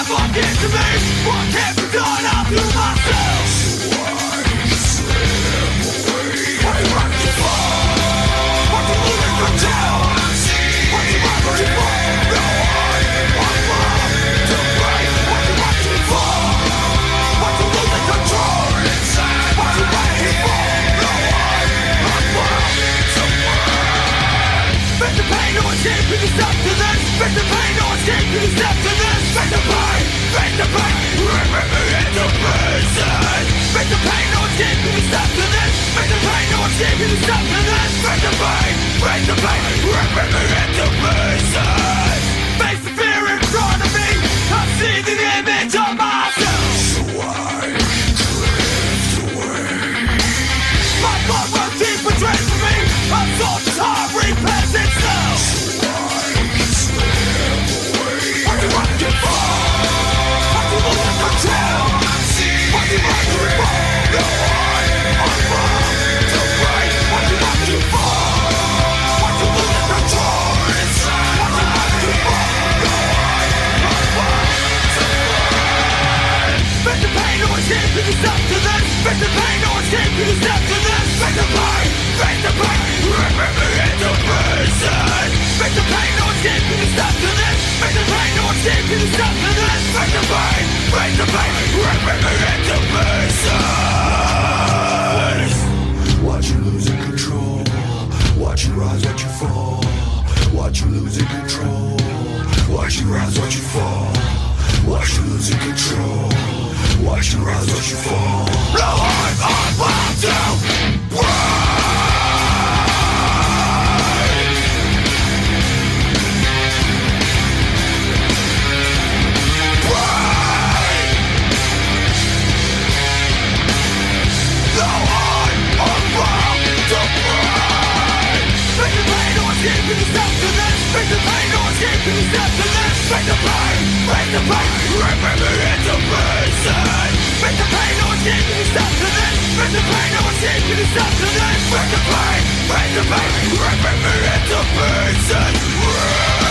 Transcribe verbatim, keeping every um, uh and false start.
fuck it to me? What can't be done? I'll do myself. So I slip away. What you want to fall? What you losing control? What you want to fall? No, I'm wrong to break. What you want to fall? What you losing control? What you want to fall? No, I'm wrong to break. Make the pain, no escape, you can stop to this. Make the pain, no escape, you can stop to this. Make the pain, make the pain, rip me into pieces. Make the pain, no escape, you can stop to this. Make the pain, no escape, you can stop to this. Make the pain, make the pain, rip me into pieces. Face the fear in front of me, I see the image of myself. So I drift away. My blood runs deep betrays for me. I'm sold as heart repairs itself. So I slip away. What you want to fall? What you losing control? What you want to fall? No, I'm wrong to break. What you want to fall? What you losing control? What you want to fall? No, I'm wrong to break. Make the pain, no escape, you can stop to this. Make the pain, no escape, you can stop to this. Make the pain, make the pain, rip me into pieces. Make the pain, no escape, you can stop to this. Make the pain, no escape, you can stop to this. Make the pain, make the pain, rip me into pieces. Watch you losing control. Watch you rise, watch you fall. Watch you losing control. Watch you rise, watch you fall. Watch you losing control. Watch you rise, watch you fall. No, I'm unbound to break. Make the pain, no escape, you can stop to this. Make the pain, make the pain, rip me into pieces. Make the pain, no escape, you can stop to this. Make the pain, no escape, you can stop to this. Make the pain, make the pain, rip me into pieces.